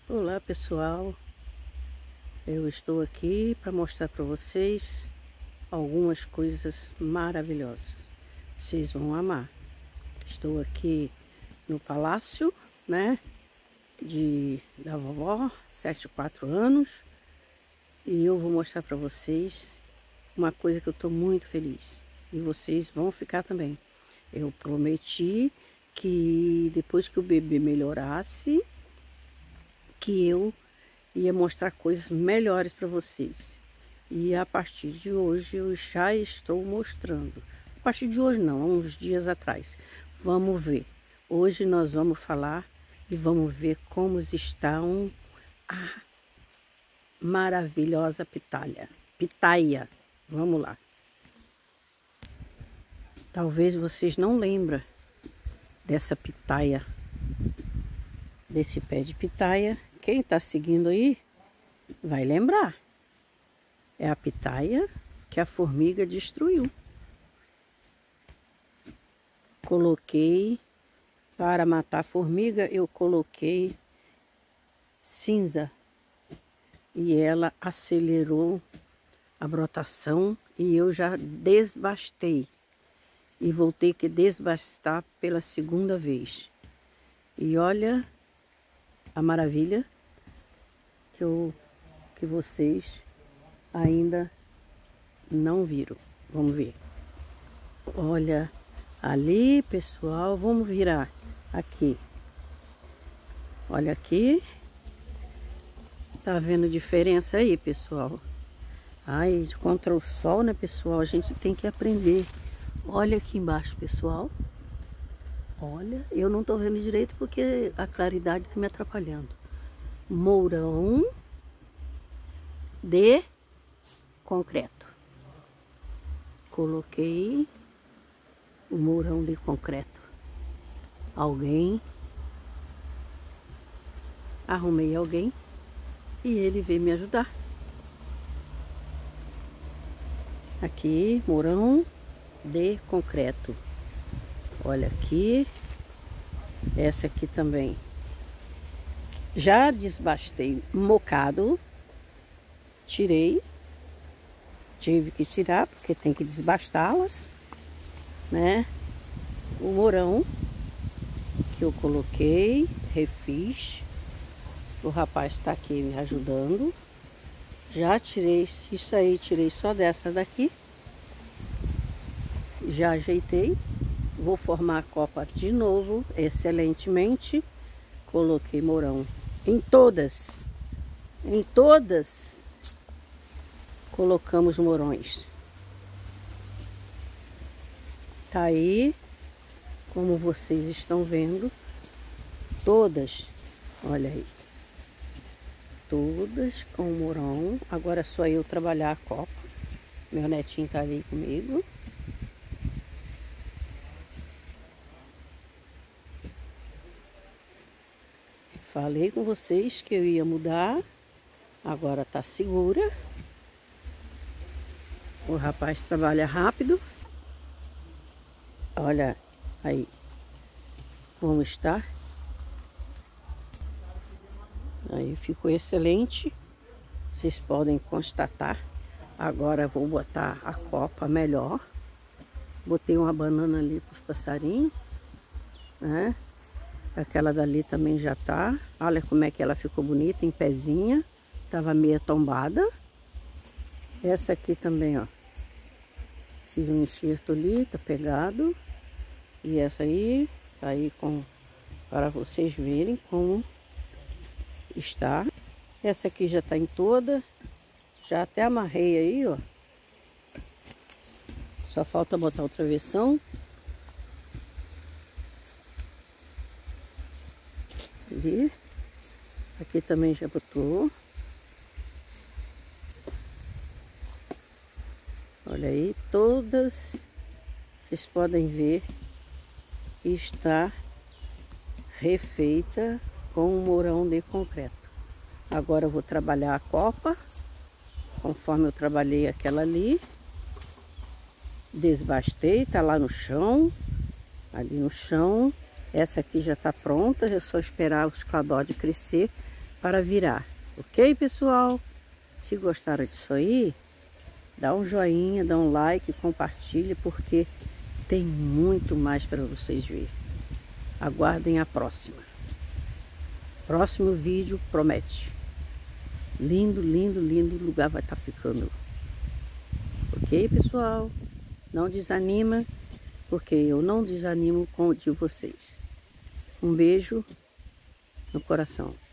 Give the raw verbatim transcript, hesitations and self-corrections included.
Olá pessoal, eu estou aqui para mostrar para vocês algumas coisas maravilhosas. Vocês vão amar. Estou aqui no palácio, né, de, da vovó, setenta e quatro anos, e eu vou mostrar para vocês uma coisa que eu estou muito feliz. E vocês vão ficar também. Eu prometi que depois que o bebê melhorasse, que eu ia mostrar coisas melhores para vocês. E a partir de hoje eu já estou mostrando. A partir de hoje não, há uns dias atrás. Vamos ver. Hoje nós vamos falar e vamos ver como estão a maravilhosa pitalha. Pitaia. Vamos lá. Talvez vocês não lembrem dessa pitaia, desse pé de pitaia. Quem está seguindo aí vai lembrar. É a pitaia que a formiga destruiu. Coloquei, para matar a formiga, eu coloquei cinza. E ela acelerou a brotação e eu já desbastei. E vou ter que desbastar pela segunda vez. E olha a maravilha que, eu, que vocês ainda não viram. Vamos ver. Olha ali, pessoal. Vamos virar aqui. Olha aqui. Tá vendo diferença aí, pessoal? Ai, contra o sol, né, pessoal? A gente tem que aprender. Olha aqui embaixo, pessoal. Olha, eu não tô vendo direito porque a claridade tá me atrapalhando. Mourão de concreto. Coloquei o mourão de concreto. Alguém, arrumei alguém e ele veio me ajudar. Aqui, mourão de concreto. Olha aqui, essa aqui também. Já desbastei mocado, tirei, tive que tirar porque tem que desbastá-las, né? O mourão que eu coloquei, refiz, o rapaz está aqui me ajudando. Já tirei isso aí, tirei só dessa daqui, já ajeitei. Vou formar a copa de novo, excelentemente. Coloquei mourão em todas. Em todas colocamos mourões. Tá aí, como vocês estão vendo, todas. Olha aí. Todas com mourão. Agora é só eu trabalhar a copa. Meu netinho tá ali comigo. Falei com vocês que eu ia mudar, agora tá segura. O rapaz trabalha rápido. Olha aí como está. Aí ficou excelente. Vocês podem constatar. Agora vou botar a copa melhor. Botei uma banana ali para os passarinhos, né? Aquela dali também já tá. Olha como é que ela ficou bonita, em pezinha. Tava meia tombada. Essa aqui também, ó. Fiz um enxerto ali, tá pegado. E essa aí, tá aí com... para vocês verem como está. Essa aqui já tá em toda. Já até amarrei aí, ó. Só falta botar o travessão. Ali. Aqui também já botou. Olha aí, todas, vocês podem ver, está refeita com um mourão de concreto. Agora eu vou trabalhar a copa, conforme eu trabalhei aquela ali. Desbastei, tá lá no chão, ali no chão. Essa aqui já tá pronta, é só esperar os cladóides crescer para virar. Ok, pessoal? Se gostaram disso aí, dá um joinha, dá um like, compartilha, porque tem muito mais para vocês verem. Aguardem a próxima. Próximo vídeo promete. Lindo, lindo, lindo o lugar vai estar ficando. Ok, pessoal? Não desanima, porque eu não desanimo com o de vocês. Um beijo no coração.